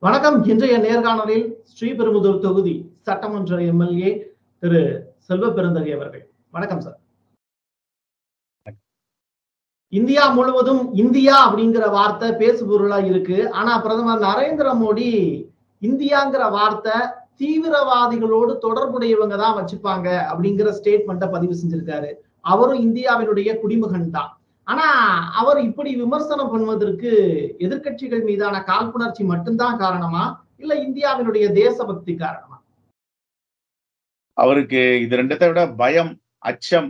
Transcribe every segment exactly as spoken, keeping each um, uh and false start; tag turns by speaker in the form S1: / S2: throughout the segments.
S1: வணக்கம். இன்றைய நேர்காணலில் ஸ்ரீபெரும்புதூர் தொகுதி சட்டமன்ற எம்எல்ஏ திரு செல்வபெருந்தகை அவர்கள். வணக்கம் சார். இந்தியா முழுவதும் இந்தியா அப்படிங்கிற வார்த்தை பேசுபொருளா இருக்கு. ஆனா பிரதமர் நரேந்திர மோடி இந்தியாங்கிற வார்த்தை தீவிரவாதிகளோடு தொடர்புடையவங்க தான் வச்சுப்பாங்க அப்படிங்கிற ஸ்டேட்மெண்ட்டை பதிவு செஞ்சிருக்காரு. அவரும் இந்தியாவினுடைய குடிமகன் தான். ஆனா அவர் இப்படி விமர்சனம் பண்ணுவதற்கு எதிர்க்கட்சிகள் மீதான காழ்ப்புணர்ச்சி மட்டும்தான் காரணமா, இல்ல இந்தியாவினுடைய தேசபக்தி காரணமா?
S2: அவருக்கு இது ரெண்டத்தை விட பயம், அச்சம்.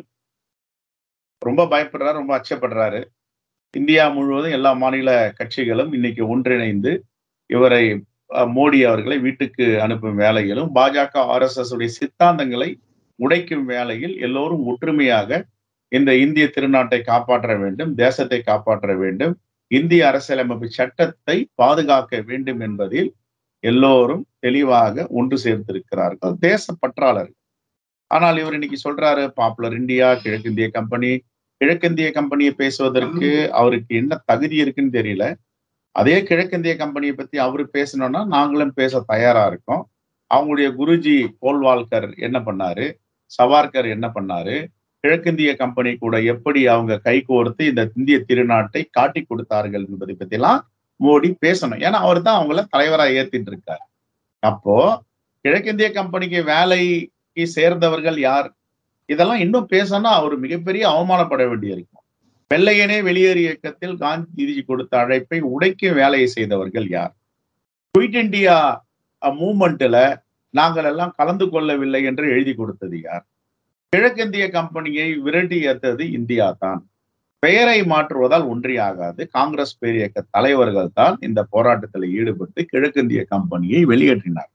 S2: ரொம்ப பயப்படுறாரு, ரொம்ப அச்சப்படுறாரு. இந்தியா முழுவதும் எல்லா மாநில கட்சிகளும் இன்னைக்கு ஒன்றிணைந்து இவரை மோடி அவர்களை வீட்டுக்கு அனுப்பும் வேலையிலும், பாஜக ஆர் எஸ் எஸ் உடைய சித்தாந்தங்களை உடைக்கும் வேலையில் எல்லோரும் ஒற்றுமையாக இந்த இந்திய திருநாட்டை காப்பாற்ற வேண்டும், தேசத்தை காப்பாற்ற வேண்டும், இந்திய அரசியலமைப்பு சட்டத்தை பாதுகாக்க வேண்டும் என்பதில் எல்லோரும் தெளிவாக ஒன்று சேர்ந்திருக்கிறார்கள், தேச பற்றாளர்கள். ஆனால் இவர் இன்னைக்கு சொல்றாரு பாப்புலர் இந்தியா, கிழக்கிந்திய கம்பெனி. கிழக்கிந்திய கம்பெனியை பேசுவதற்கு அவருக்கு என்ன தகுதி இருக்குன்னு தெரியல. அதே கிழக்கிந்திய கம்பெனியை பத்தி அவரு பேசணும்னா நாங்களும் பேச தயாரா இருக்கோம். அவங்களுடைய குருஜி கோல்வால்கர் என்ன பண்ணாரு, சவார்கர் என்ன பண்ணாரு, கிழக்கிந்திய கம்பெனி கூட எப்படி அவங்க கை கோர்த்து இந்த இந்திய திருநாட்டை காட்டி கொடுத்தார்கள் என்பதை பத்தி எல்லாம் மோடி பேசணும். ஏன்னா அவர் தான் அவங்கள தலைவராக ஏத்திட்டு இருக்காரு. அப்போ கிழக்கிந்திய கம்பெனிக்கு வேலைக்கு சேர்ந்தவர்கள் யார், இதெல்லாம் இன்னும் பேசணும்னா அவர் மிகப்பெரிய அவமானப்பட வேண்டியிருக்கும். வெள்ளையனே வெளியேறு இயக்கத்தில் காந்திஜி கொடுத்த அழைப்பை உடைக்கும் வேலையை செய்தவர்கள் யார்? குயிட் இந்தியா மூவ்மெண்ட்ல நாங்கள் எல்லாம் கலந்து கொள்ளவில்லை என்று எழுதி கொடுத்தது யார்? கிழக்கிந்திய கம்பெனியை விரட்டி ஏற்றது இந்தியா தான். பெயரை மாற்றுவதால் ஒன்றியாகாது. காங்கிரஸ் பேரியக்க தலைவர்கள் தான் இந்த போராட்டத்தில் ஈடுபட்டு கிழக்கிந்திய கம்பெனியை வெளியேற்றினார்.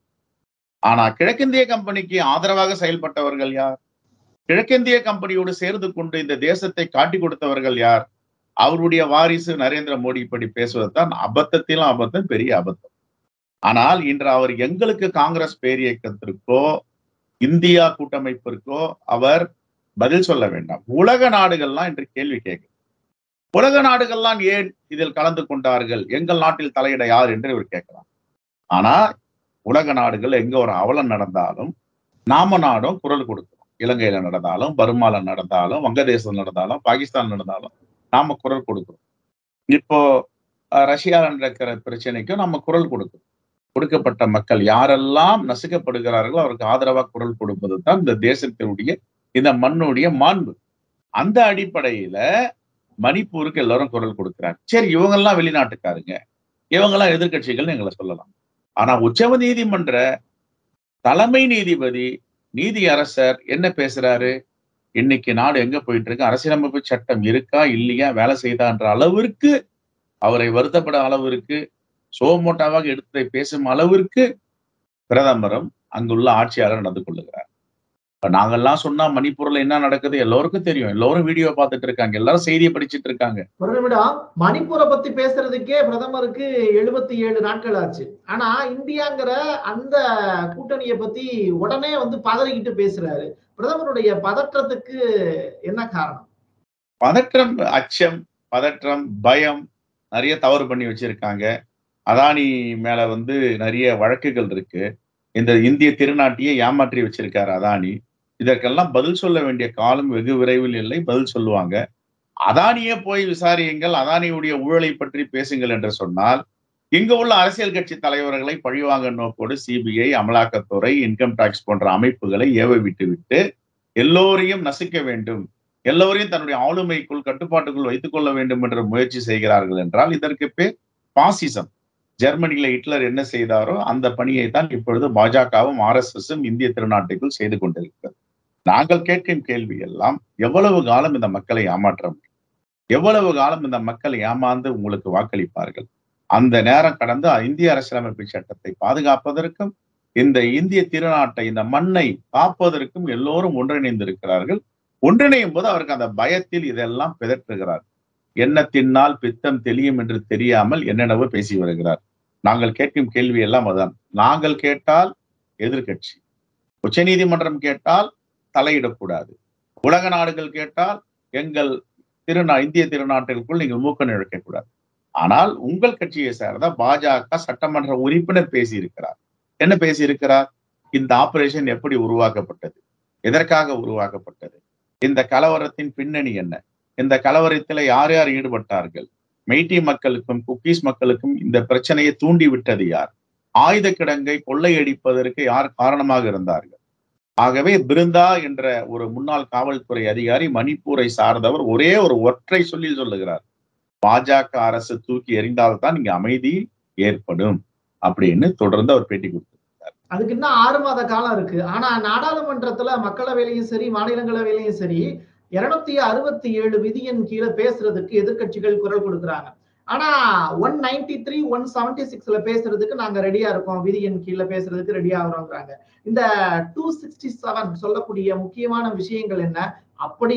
S2: ஆனா கிழக்கிந்திய கம்பெனிக்கு ஆதரவாக செயல்பட்டவர்கள் யார்? கிழக்கிந்திய கம்பெனியோடு சேர்ந்து கொண்டு இந்த தேசத்தை காட்டி கொடுத்தவர்கள் யார்? அவருடைய வாரிசு நரேந்திர மோடி இப்படி பேசுவதுதான் அபத்தத்திலும் அபத்தம், பெரிய அபத்தம். ஆனால் இன்று அவர் எங்களுக்கு காங்கிரஸ் பேரியக்கத்திற்கோ இந்தியா கூட்டமைப்பிற்கோ அவர் பதில் சொல்ல வேண்டாம். உலக நாடுகள்லாம் இன்று கேள்வி கேட்கும். உலக நாடுகள்லாம் ஏன் இதில் கலந்து கொண்டார்கள், எங்கள் நாட்டில் தலையிட யார் என்று இவர் கேட்கலாம். ஆனா உலக நாடுகள் எங்க ஒரு அவலம் நடந்தாலும் நாம நாடும் குரல் கொடுக்கிறோம். இலங்கையில நடந்தாலும், பர்மால நடந்தாலும், வங்கதேசம் நடந்தாலும், பாகிஸ்தான் நடந்தாலும் நாம குரல் கொடுக்கிறோம். இப்போ ரஷ்யாவில் நடக்கிற பிரச்சனைக்கும் நம்ம குரல் கொடுக்கிறோம். கொடுக்கப்பட்ட மக்கள் யாரெல்லாம் நசுக்கப்படுகிறார்களோ அவருக்கு ஆதரவாக குரல் கொடுப்பது தான் இந்த தேசத்தினுடைய, இந்த மண்ணுடைய மாண்பு. அந்த அடிப்படையில மணிப்பூருக்கு எல்லாரும் குரல் கொடுக்கிறாங்க. சரி, இவங்கெல்லாம் வெளிநாட்டுக்காருங்க, இவங்கெல்லாம் எதிர்கட்சிகள் எங்களை சொல்லலாம். ஆனா உச்ச நீதிமன்ற தலைமை நீதிபதி, நீதி அரசர் என்ன பேசுறாரு? இன்னைக்கு நாடு எங்க போயிட்டு இருக்கு, அரசியலமைப்பு சட்டம் இருக்கா இல்லையா, வேலை செய்தான்ற அளவிற்கு, அவரை வருத்தப்பட அளவிற்கு, சோமோட்டாவாக எடுத்து பேசும் அளவிற்கு பிரதமரும் அங்குள்ள ஆட்சியாளர் நடந்து கொள்ளுகிறார். இப்ப நாங்கெல்லாம் சொன்னா மணிப்பூர்ல என்ன நடக்குது எல்லோருக்கும் தெரியும். எல்லாரும் வீடியோ பார்த்துட்டு இருக்காங்க, எல்லாரும் செய்தியை படிச்சுட்டு இருக்காங்க.
S1: ஒரு நிமிடம், மணிப்பூரை பத்தி பேசுறதுக்கே பிரதமருக்கு எழுபத்தி ஏழு நாட்கள் ஆச்சு. ஆனா இந்தியாங்கிற அந்த கூட்டணியை பத்தி உடனே வந்து பதறிக்கிட்டு பேசுறாரு. பிரதமருடைய பதற்றத்துக்கு என்ன காரணம்?
S2: பதற்றம், அச்சம், பதற்றம், பயம். நிறைய தவறு பண்ணி வச்சிருக்காங்க. அதானி மேல வந்து நிறைய வழக்குகள் இருக்கு. இந்த இந்திய திருநாட்டையே ஏமாற்றி வச்சிருக்காரு அதானி. இதற்கெல்லாம் பதில் சொல்ல வேண்டிய காலம் வெகு விரைவில் இல்லை, பதில் சொல்லுவாங்க. அதானியே போய் விசாரியுங்கள், அதானியுடைய ஊழலை பற்றி பேசுங்கள் என்று சொன்னால் இங்க உள்ள அரசியல் கட்சி தலைவர்களை பழிவாங்க நோக்கோடு சிபிஐ, அமலாக்கத்துறை, இன்கம் டாக்ஸ் போன்ற அமைப்புகளை ஏவ விட்டு விட்டு எல்லோரையும் நசுக்க வேண்டும், எல்லோரையும் தன்னுடைய ஆளுமைக்குள், கட்டுப்பாட்டுக்குள் வைத்துக் கொள்ள வேண்டும் என்ற முயற்சி செய்கிறார்கள் என்றால் இதற்கு பேர் பாசிசம். ஜெர்மனியில ஹிட்லர் என்ன செய்தாரோ அந்த பணியை தான் இப்பொழுது பாஜகவும் ஆர் எஸ் எஸும் இந்திய திருநாட்டுக்குள் செய்து கொண்டிருக்கிறது. நாங்கள் கேட்கும் கேள்வி எல்லாம், எவ்வளவு காலம் இந்த மக்களை ஏமாற்ற முடியும், எவ்வளவு காலம் இந்த மக்களை ஏமாந்து உங்களுக்கு வாக்களிப்பார்கள்? அந்த நேரம் கடந்து இந்திய அரசியலமைப்பு சட்டத்தை பாதுகாப்பதற்கும் இந்த இந்திய திருநாட்டை, இந்த மண்ணை காப்பதற்கும் எல்லோரும் ஒன்றிணைந்திருக்கிறார்கள். ஒன்றிணையும் போது அவருக்கு அந்த பயத்தில் இதெல்லாம் பிதற்றுகிறார். என்ன தின்னால் பித்தம் தெளியும் என்று தெரியாமல் என்னென்னவோ பேசி வருகிறார். நாங்கள் கேட்கும் கேள்வி எல்லாம் அதுதான். நாங்கள் கேட்டால் எதிர்கட்சி, உச்ச நீதிமன்றம் கேட்டால் தலையிடக்கூடாது, உலக நாடுகள் கேட்டால் எங்கள் திருநா இந்திய திருநாட்டிற்குள் நீங்கள் மூக்க நுழைக்கக்கூடாது. ஆனால் உங்கள் கட்சியை சார்ந்த பாஜக சட்டமன்ற உறுப்பினர் பேசியிருக்கிறார். என்ன பேசியிருக்கிறார்? இந்த ஆபரேஷன் எப்படி உருவாக்கப்பட்டது, எதற்காக உருவாக்கப்பட்டது, இந்த கலவரத்தின் பின்னணி என்ன, இந்த கலவரத்தில் யார் யார் ஈடுபட்டார்கள், மெய்ட்டி மக்களுக்கும் குக்கீஸ் மக்களுக்கும் இந்த பிரச்சனையை தூண்டி விட்டது யார், ஆயுத கிடங்கை கொள்ளையடிப்பதற்கு யார் காரணமாக இருந்தார்கள். ஆகவே பிருந்தா என்ற ஒரு முன்னாள் காவல்துறை அதிகாரி மணிப்பூரை சார்ந்தவர் ஒரே ஒரு ஒற்றை சொல்லில் சொல்லுகிறார், பாஜக அரசு தூக்கி எறிந்தால்தான் இங்க அமைதி ஏற்படும் அப்படின்னு தொடர்ந்து அவர் பேட்டி கொடுத்திருக்கார்.
S1: அதுக்கு இன்னும் ஆறு மாத காலம் இருக்கு. ஆனா நாடாளுமன்றத்துல மக்களவையிலையும் சரி மாநிலங்களவையிலையும் சரி இருநூத்தி அறுபத்தி ஏழு விதியின் கீழே பேசுறதுக்கு எதிர்கட்சிகள் குரல் கொடுக்குறாங்க. ஆனா one ninety three one seventy சிக்ஸ்ல பேசுறதுக்கு நாங்க ரெடியா இருக்கோம், விதியின் கீழே பேசுறதுக்கு ரெடியா ஆகிறோங்கிறாங்க. இந்த டூ சிக்ஸ்டி செவன் சொல்லக்கூடிய முக்கியமான விஷயங்கள் என்ன? அப்படி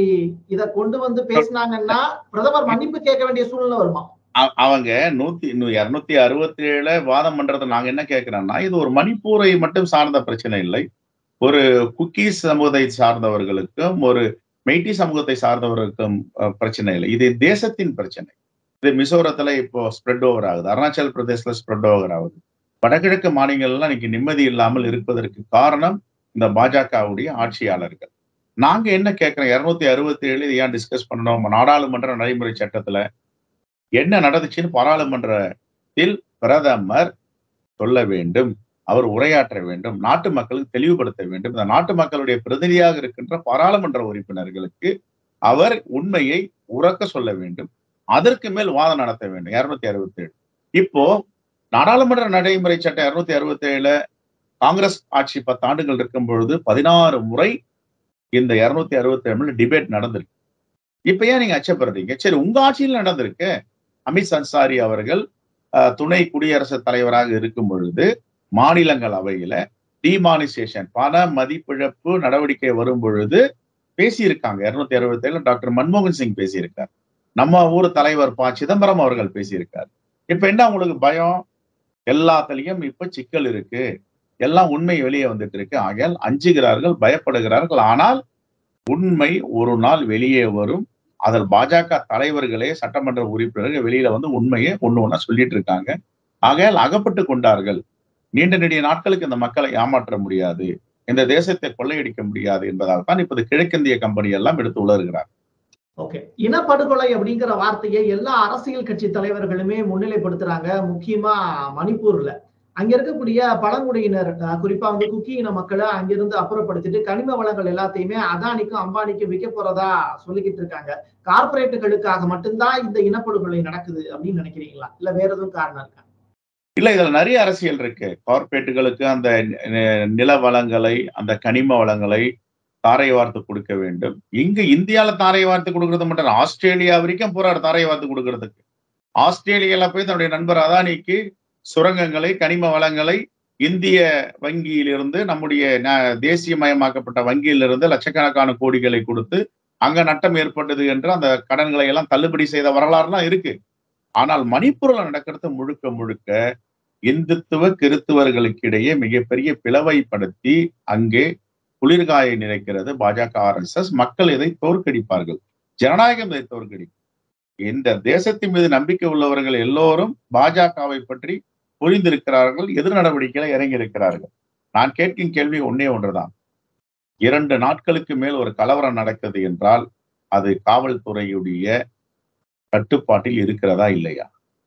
S1: இத கொண்டு வந்து பேசினாங்கன்னா பிரதமர் மன்னிப்பு கேட்க வேண்டிய சூழ்நிலை வருமா?
S2: அவங்க நூத்தி இருநூத்தி அறுபத்தி ஏழு வாதம் பண்றதை நாங்க என்ன கேட்கிறோம்னா, இது ஒரு மணிப்பூரை மட்டும் சார்ந்த பிரச்சனை இல்லை, ஒரு குக்கீஸ் சமூகத்தை சார்ந்தவர்களுக்கும் ஒரு மெய்ட்டி சமூகத்தை சார்ந்தவர்களுக்கும் பிரச்சனை இல்லை, இது தேசத்தின் பிரச்சனை. இது மிசோரத்துல இப்போ ஸ்ப்ரெட் ஓவர் ஆகுது, அருணாச்சல் பிரதேசல ஸ்ப்ரெட் ஓவர் ஆகுது, வடகிழக்கு மாநிலங்கள்லாம் இன்னைக்கு நிம்மதி இல்லாமல் இருப்பதற்கு காரணம் இந்த பாஜகவுடைய ஆட்சியாளர்கள். நாங்க என்ன கேட்கிறோம், இருநூத்தி அறுபத்தி ஏழு இது ஏன் டிஸ்கஸ் பண்ணணும், நாடாளுமன்ற நடைமுறை சட்டத்துல என்ன நடந்துச்சுன்னு பாராளுமன்றத்தில் பிரதமர் சொல்ல வேண்டும், அவர் உரையாற்ற வேண்டும், நாட்டு மக்களுக்கு தெளிவுபடுத்த வேண்டும். இந்த நாட்டு மக்களுடைய பிரதிநிதியாக இருக்கின்ற பாராளுமன்ற உறுப்பினர்களுக்கு அவர் உண்மையை உறக்க சொல்ல வேண்டும், அதற்கு மேல் வாதம் நடத்த வேண்டும். இருநூத்தி அறுபத்தி ஏழு இப்போ நாடாளுமன்ற நடைமுறை சட்டம் இருநூத்தி அறுபத்தி ஏழு காங்கிரஸ் ஆட்சி பத்து ஆண்டுகள் இருக்கும் பொழுது பதினாறு முறை இந்த இருநூத்தி அறுபத்தி ஏழு டிபேட் நடந்திருக்கு. இப்ப ஏன் நீங்க அச்சப்படுறீங்க? சரி, உங்க ஆட்சியில் நடந்திருக்கு. அமித் அன்சாரி அவர்கள் துணை குடியரசுத் தலைவராக இருக்கும் பொழுது மாநிலங்களவையில டிமானிசேஷன் பண மதிப்பிழப்பு நடவடிக்கை வரும் பொழுது பேசியிருக்காங்க. இருநூத்தி அறுபத்தி ஏழு டாக்டர் மன்மோகன் சிங் பேசியிருக்கார், நம்ம ஊர் தலைவர் ப சிதம்பரம் அவர்கள் பேசியிருக்கார். இப்ப என்ன உங்களுக்கு பயம்? எல்லாத்துலயும் இப்ப சிக்கல் இருக்கு, எல்லாம் உண்மை வெளியே வந்துட்டு இருக்கு, ஆகையால் அஞ்சுகிறார்கள், பயப்படுகிறார்கள். ஆனால் உண்மை ஒரு நாள் வெளியே வரும். அதில் பாஜக தலைவர்களே சட்டமன்ற உறுப்பினர்கள் வெளியில வந்து உண்மையை ஒண்ணு ஒண்ணா சொல்லிட்டு இருக்காங்க. ஆகையால் அகப்பட்டு கொண்டார்கள். நீண்ட நெடிய நாட்களுக்கு இந்த மக்களை ஏமாற்ற முடியாது, இந்த தேசத்தை கொள்ளையடிக்க முடியாது என்பதால் தான் இப்போது கிழக்கிந்திய கம்பெனி எல்லாம் எடுத்து உலர்கிறார்.
S1: ஓகே, இனப்படுகொலை அப்படிங்கிற வார்த்தையை எல்லா அரசியல் கட்சி தலைவர்களுமே முன்னிலைப்படுத்துறாங்க. முக்கியமா மணிப்பூர்ல அங்க இருக்கக்கூடிய பழங்குடியினர், குறிப்பா வந்து குக்கி இன மக்களை அங்கிருந்து அப்புறப்படுத்திட்டு கனிம வளங்கள் எல்லாத்தையுமே அதானிக்கும் அம்பானிக்கும் விற்க போறதா சொல்லிக்கிட்டு இருக்காங்க. கார்பரேட்டுகளுக்காக மட்டும்தான் இந்த இனப்படுகொலை நடக்குது அப்படின்னு நினைக்கிறீங்களா, இல்ல வேற எதுவும் காரணம் இருக்கா?
S2: இல்ல, இதுல நிறைய அரசியல் இருக்கு. கார்பரேட்டுகளுக்கு அந்த நில வளங்களை, அந்த கனிம வளங்களை தாரை வார்த்து கொடுக்க வேண்டும். இங்க இந்தியால தாரை வார்த்து கொடுக்கறது மட்டும், ஆஸ்திரேலியா வரைக்கும் போறாரு தாரை வார்த்து கொடுக்கறதுக்கு. ஆஸ்திரேலியால போய் தன்னுடைய நண்பர் அதானிக்கு சுரங்கங்களை, கனிம வளங்களை இந்திய வங்கியிலிருந்து, நம்முடைய தேசியமயமாக்கப்பட்ட வங்கியிலிருந்து லட்சக்கணக்கான கோடிகளை கொடுத்து அங்க நட்டம் ஏற்பட்டது என்று அந்த கடன்களை எல்லாம் தள்ளுபடி செய்த வரலாறுலாம் இருக்கு. ஆனால் மணிப்பூர்ல நடக்கிறது முழுக்க முழுக்க இந்துத்துவ கிறித்துவர்களுக்கு இடையே மிகப்பெரிய பிளவைப்படுத்தி அங்கே குளிர்காய நினைக்கிறது பாஜக ஆர் எஸ் எஸ். மக்கள் இதை தோற்கடிப்பார்கள், ஜனநாயகம் இதை தோற்கடிக்கும். இந்த தேசத்தின் மீது நம்பிக்கை உள்ளவர்கள் எல்லோரும் பாஜகவை பற்றி புரிந்திருக்கிறார்கள், எதிர் நடவடிக்கையில இறங்கி இருக்கிறார்கள். நான் கேட்கும் கேள்வி ஒன்னே ஒன்றுதான், இரண்டு நாட்களுக்கு மேல் ஒரு கலவரம் நடக்குது என்றால் அது காவல்துறையுடைய கட்டுப்பாட்டில் இருக்கிறதா இல்லையா?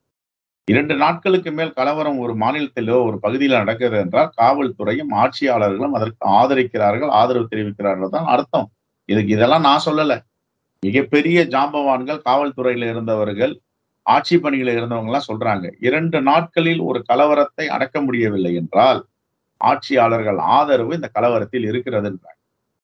S2: இரண்டு நாட்களுக்கு மேல் கலவரம் ஒரு மாநிலத்திலோ ஒரு பகுதியில் நடக்கிறது என்றால் காவல்துறையும் ஆட்சியாளர்களும் அதற்கு ஆதரிக்கிறார்கள், ஆதரவு தெரிவிக்கிறார்கள் தான் அர்த்தம். இதுக்கு இதெல்லாம் நான் சொல்லல, மிகப்பெரிய ஜாம்பவான்கள் காவல்துறையில இருந்தவர்கள், ஆட்சி பணியில இருந்தவங்க எல்லாம் சொல்றாங்க. இரண்டு நாட்களில் ஒரு கலவரத்தை அடக்க முடியவில்லை என்றால் ஆட்சியாளர்கள் ஆதரவு இந்த கலவரத்தில் இருக்கிறதுன்றாங்க.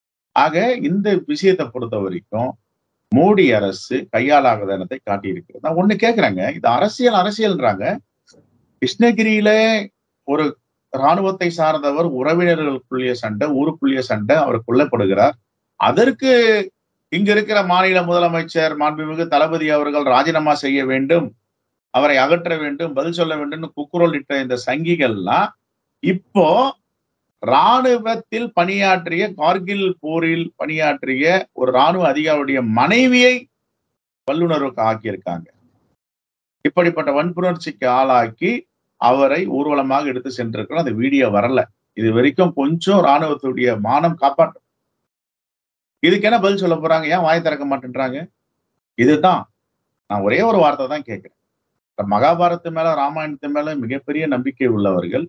S2: ஆக இந்த விஷயத்தை பொறுத்த வரைக்கும் மோடி அரசு கையாளாகதனத்தை காட்டியிருக்கிறது. நான் ஒண்ணு கேட்கிறேங்க, இது அரசியல் அரசியல்ன்றாங்க. கிருஷ்ணகிரியில ஒரு இராணுவத்தை சார்ந்தவர் உறவினர்களுக்குள்ளே சண்டை, ஊருக்குள்ளே சண்டை, அவர் கொல்லப்படுகிறார். அதற்கு இங்க இருக்கிற மாநில முதலமைச்சர் மாண்புமிகு தளபதி அவர்கள் ராஜினாமா செய்ய வேண்டும், அவரை அகற்ற வேண்டும், பதில் சொல்ல வேண்டும் கூக்குரல் இட்ட இந்த சங்கிகள்லாம் இப்போ ராணுவத்தில் பணியாற்றிய, கார்கில் போரில் பணியாற்றிய ஒரு ராணுவ அதிகாரியுடைய மனைவியை வல்லுநருக்கு ஆக்கியிருக்காங்க. இப்படிப்பட்ட வன்புணர்ச்சிக்கு ஆளாக்கி அவரை ஊர்வலமாக எடுத்து சென்றிருக்கிறோம். அந்த வீடியோ வரல. இது வரைக்கும் கொஞ்சம் ராணுவத்துடைய மானம் காப்பாற்றும். இதுக்கு என்ன பதில் சொல்ல போறாங்க? ஏன் வாய் திறக்க மாட்டேன்றாங்க? இதுதான் நான் ஒரே ஒரு வார்த்தை தான் கேட்கிறேன். மகாபாரத்து மேல ராமாயணத்து மேல மிகப்பெரிய நம்பிக்கை உள்ளவர்கள்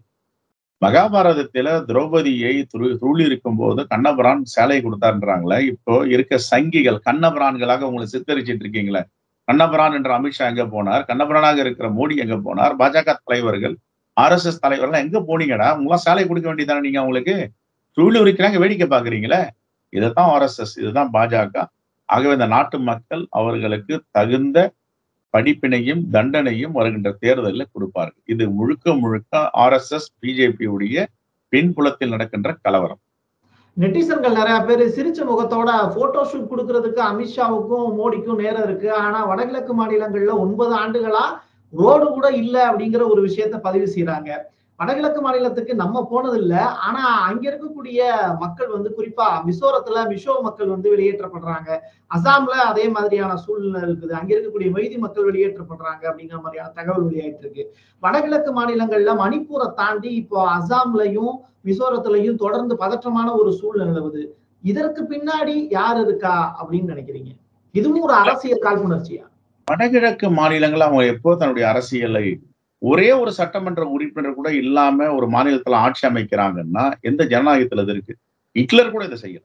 S2: மகாபாரதத்தில திரௌபதியை தூளி இருக்கும் போது கண்ணபிரான் சேலை கொடுத்தாருன்றாங்களே. இப்போ இருக்க சங்கிகள் கண்ணபிரான்களாக உங்களை சித்தரிச்சிட்டு இருக்கீங்களே. கண்ணபிரான் என்ற அமித்ஷா எங்க போனார்? கண்ணபிரானாக இருக்கிற மோடி எங்க போனார்? பாஜக தலைவர்கள், ஆர் எஸ் எஸ் தலைவர்கள் எங்க போனீங்கடா? உங்களாம் சேலை கொடுக்க வேண்டியதானே? நீங்க அவங்களுக்கு தூளி உரிக்கிறாங்க, வேடிக்கை பாக்குறீங்களே. இதுதான் ஆர் எஸ் எஸ், இதுதான் பாஜக. ஆகவே இந்த நாட்டு மக்கள் அவர்களுக்கு தகுந்த படிப்பினையும் தண்டனையும் வருகின்ற தேர்தலில் கொடுப்பார்கள். இது முழுக்க முழுக்க ஆர் எஸ் எஸ் பிஜேபி உடைய பின்புலத்தில் நடக்கின்ற கலவரம்.
S1: நெட்டிசன்கள் நிறைய பேர் சிரிச்ச முகத்தோட போட்டோ ஷூட் கொடுக்கறதுக்கு அமித்ஷாவுக்கும் மோடிக்கும் நேரம் இருக்கு. ஆனா வடகிழக்கு மாநிலங்கள்ல ஒன்பது ஆண்டுகளா ரோடு கூட இல்ல அப்படிங்கிற ஒரு விஷயத்த பதிவு செய்யறாங்க. வடகிழக்கு மாநிலத்துக்கு நம்ம போனது இல்ல. ஆனா அங்க இருக்கக்கூடிய மக்கள் வந்து குறிப்பா மிசோரத்துல மிசோ மக்கள் வந்து வெளியேற்றப்படுறாங்க. அசாம்ல அதே மாதிரியான சூழ்நிலை இருக்குது. அங்க இருக்கக்கூடிய மைதி மக்கள் வெளியேற்றப்படுறாங்க அப்படிங்கிற மாதிரியான தகவல் வெளியாயிட்டு இருக்கு. வடகிழக்கு மாநிலங்கள்ல மணிப்பூரை தாண்டி இப்போ அசாம்லயும் மிசோரத்திலையும் தொடர்ந்து பதற்றமான ஒரு சூழ்நிலை நிலவுது. இதற்கு பின்னாடி யார் இருக்கா அப்படின்னு நினைக்கிறீங்க? இதுவும் ஒரு அரசியல் காழ்ப்புணர்ச்சியா?
S2: வடகிழக்கு மாநிலங்கள் அவங்க எப்போ தன்னுடைய அரசியலை ஒரே ஒரு சட்டமன்ற உறுப்பினர் கூட இல்லாம ஒரு மாநிலத்துல ஆட்சி அமைக்கிறாங்கன்னா எந்த ஜனநாயகத்துல இது இருக்கு? ஹிட்லர் கூட இதை செய்யல.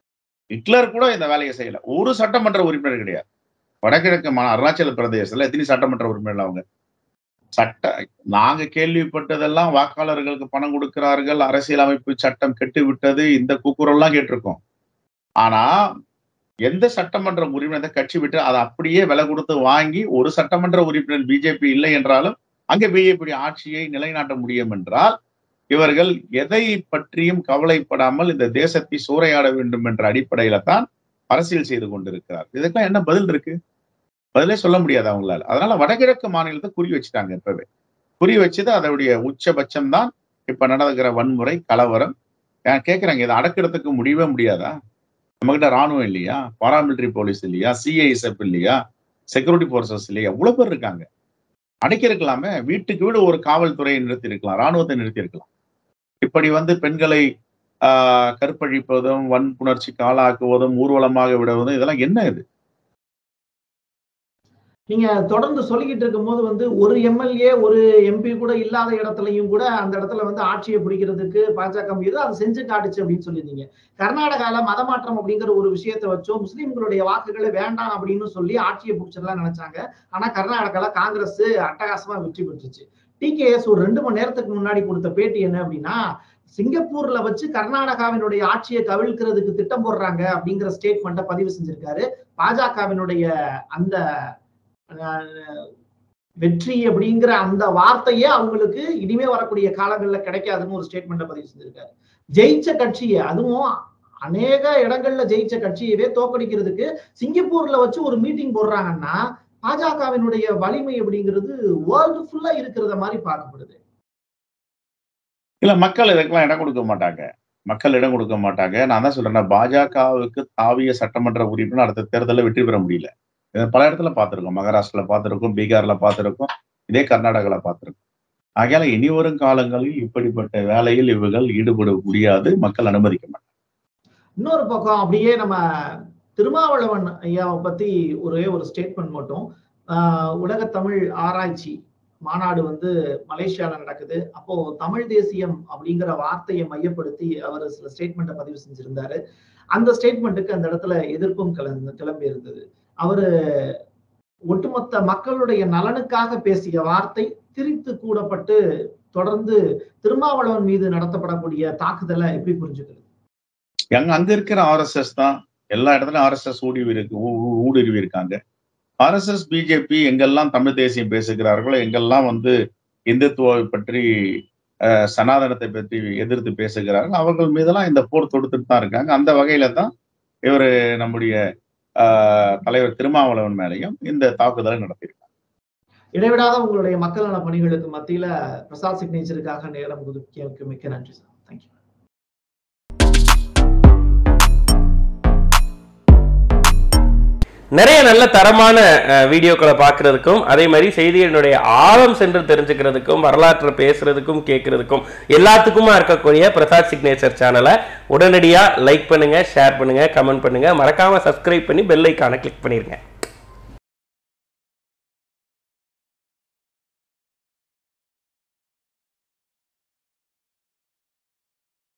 S2: ஹிட்லர் கூட இந்த வேலையை செய்யல. ஒரு சட்டமன்ற உறுப்பினர் கிடையாது. வடகிழக்கு மா அருணாச்சல பிரதேசத்துல எத்தனை சட்டமன்ற உறுப்பினர் அவங்க? சட்ட நாங்க கேள்விப்பட்டதெல்லாம் வாக்காளர்களுக்கு பணம் கொடுக்கிறார்கள், அரசியலமைப்பு சட்டம் கெட்டு விட்டது, இந்த கூக்குரல்லாம் கேட்டிருக்கோம். ஆனா எந்த சட்டமன்ற உறுப்பினர் கட்சி விட்டு அதை அப்படியே விலை கொடுத்து வாங்கி ஒரு சட்டமன்ற உறுப்பினர் பிஜேபி இல்லை என்றாலும் அங்கே பிஜேபி ஆட்சியை நிலைநாட்ட முடியும் என்றால் இவர்கள் எதை பற்றியும் கவலைப்படாமல் இந்த தேசத்தை சூறையாட வேண்டும் என்ற அடிப்படையில தான் அரசியல் செய்து கொண்டிருக்கிறார். இதுக்கெல்லாம் என்ன பதில் இருக்கு? பதிலே சொல்ல முடியாது அவங்களால. அதனால வடகிழக்கு மாநிலத்தை குறி வச்சுட்டாங்க. இப்பவே குறி வச்சது அதனுடைய உச்சபட்சம் தான் இப்ப நடக்கிற வன்முறை கலவரம். கேட்கிறாங்க, இதை அடக்கிறதுக்கு முடியவே முடியாதா? நம்ம கிட்ட ராணுவம் இல்லையா? பாராமிலிட்டரி போலீஸ் இல்லையா? சிஐஎஸ்எஃப் இல்லையா? செக்யூரிட்டி போர்சஸ் இல்லையா? எவ்வளவு பேர் இருக்காங்க. அடக்கி இருக்கலாமே. வீட்டுக்கு வீடு ஒரு காவல்துறையை நிறுத்தி இருக்கலாம், ராணுவத்தை நிறுத்தி இருக்கலாம். இப்படி வந்து பெண்களை ஆஹ் கற்பழிப்பதும் வன்புணர்ச்சிக்கு ஆளாக்குவதும் ஊர்வலமாக விடுவதும் இதெல்லாம் என்ன இது?
S1: நீங்க தொடர்ந்து சொல்லிக்கிட்டு இருக்கும் போது வந்து ஒரு எம்எல்ஏ ஒரு எம்பி கூட இல்லாத இடத்துலயும் கூட அந்த இடத்துல வந்து ஆட்சியை பிடிக்கிறதுக்கு பாஜக மீது அது செஞ்சு காட்டுச்சு அப்படின்னு சொல்லியிருந்தீங்க. கர்நாடகால மதமாற்றம் அப்படிங்கிற ஒரு விஷயத்த வச்சோம் முஸ்லிம்களுடைய வாக்குகளை வேண்டாம் அப்படின்னு சொல்லி ஆட்சியை பிடிச்சிடலாம் நினைச்சாங்க. ஆனா கர்நாடகால காங்கிரஸ் அட்டகாசமா வெற்றி பெற்றுச்சு. டி கே எஸ் ஒரு ரெண்டு மணி நேரத்துக்கு முன்னாடி கொடுத்த பேட்டி என்ன அப்படின்னா, சிங்கப்பூர்ல வச்சு கர்நாடகாவினுடைய ஆட்சியை கவிழ்க்கிறதுக்கு திட்டம் போடுறாங்க அப்படிங்கிற ஸ்டேட்மெண்ட்டை பதிவு செஞ்சிருக்காரு. பாஜகவினுடைய அந்த வெற்றி அப்படிங்கிற அந்த வார்த்தையே அவங்களுக்கு இனிமே வரக்கூடிய காலங்கள்ல கிடைக்காதுன்னு ஒரு ஸ்டேட்மெண்ட்டை பதிவு செஞ்சிருக்காரு. ஜெயிச்ச கட்சியை, அதுவும் அநேக இடங்கள்ல ஜெயிச்ச கட்சியவே தோக்கடிக்கிறதுக்கு சிங்கப்பூர்ல வச்சு ஒரு மீட்டிங் போடுறாங்கன்னா பாஜகவினுடைய வலிமை அப்படிங்கிறது வேர்ல்டு ஃபுல்லா இருக்கிறத மாதிரி பார்க்கப்படுது.
S2: இல்ல, மக்கள் இதுக்கெல்லாம் இடம் கொடுக்க மாட்டாங்க. மக்கள் இடம் கொடுக்க மாட்டாங்க. நான் தான் சொல்றேன், பாஜகவுக்கு தாவிய சட்டமன்ற உறுப்பினர் அடுத்த தேர்தலில் வெற்றி பெற முடியல. பல இடத்துல பார்த்திருக்கோம். மகாராஷ்டிரால பார்த்திருக்கோம், பீகார்ல பார்த்திருக்கோம், இதே கர்நாடகால பார்த்திருக்கோம். ஆகையால இனி வரும் காலங்களில் இப்படிப்பட்ட வேலையில் இவர்கள் ஈடுபட முடியாது, மக்கள் அனுமதிக்க மாட்டாங்க.
S1: இன்னொரு பக்கம் அப்படியே நம்ம திருமாவளவன் ஐயாவை பத்தி ஒரே ஒரு ஸ்டேட்மெண்ட் மட்டும். ஆஹ் உலக தமிழ் ஆராய்ச்சி மாநாடு வந்து மலேசியால நடக்குது. அப்போ தமிழ் தேசியம் அப்படிங்கிற வார்த்தையை மையப்படுத்தி அவர் சில ஸ்டேட்மெண்ட்டை பதிவு செஞ்சிருந்தாரு. அந்த ஸ்டேட்மெண்ட்டுக்கு அந்த இடத்துல எதிர்ப்பும் கிளம்பி கிளம்பி இருந்தது. அவரு ஒட்டுமொத்த மக்களுடைய நலனுக்காக பேசிய வார்த்தை திரித்து கூடப்பட்டு தொடர்ந்து திருமாவளவன் மீது நடத்தப்படக்கூடிய தாக்குதலை எப்படி புரிஞ்சுக்கிறது?
S2: அங்க இருக்கிற ஆர் எஸ் எஸ் தான் எல்லா இடத்துலயும் ஆர் எஸ் எஸ் ஊடுருவி இருக்கு ஊடுருவி இருக்காங்க. ஆர் எஸ் எஸ் பிஜேபி எங்கெல்லாம் தமிழ் தேசியம் பேசுகிறார்களோ, எங்கெல்லாம் வந்து இந்துத்துவாவை பற்றி சனாதனத்தை பற்றி எதிர்த்து பேசுகிறார்கள், அவர்கள் மீதெல்லாம் இந்த போர் தொடுத்துட்டு தான் இருக்காங்க. அந்த வகையில தான் இவர் நம்முடைய ஆஹ் தலைவர் திருமாவளவன் மேலையும் இந்த தாக்குதலை நடத்தியிருக்காங்க.
S1: இடைவிடாத உங்களுடைய மக்கள் நல பணிகளுக்கு மத்தியில பிரசாத் சிக்னேச்சருக்காக நேரம் ஒதுக்கியமைக்கு மிக்க நன்றி சார். தேங்க்யூ.
S3: நிறைய நல்ல தரமான வீடியோக்களை பார்க்கறதுக்கும் அதே மாதிரி செய்திகளினுடைய ஆழம் சென்று தெரிஞ்சுக்கிறதுக்கும் வரலாற்றை பேசுறதுக்கும் கேட்கறதுக்கும் எல்லாத்துக்குமா இருக்கக்கூடிய பிரசாத் சிக்னேச்சர் சேனலை உடனடியாக லைக் பண்ணுங்க, ஷேர் பண்ணுங்க, கமெண்ட் பண்ணுங்க, மறக்காம சப்ஸ்கிரைப் பண்ணி பெல் ஐக்கானை கிளிக் பண்ணிருங்க.